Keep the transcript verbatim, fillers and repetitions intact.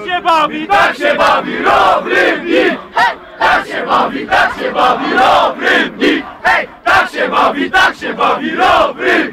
się bawi, tak się bawi rów rybnik! Hej! Tak się bawi, tak się bawi rów rybnik! Hej! Tak się bawi, tak się bawi rów rybnik!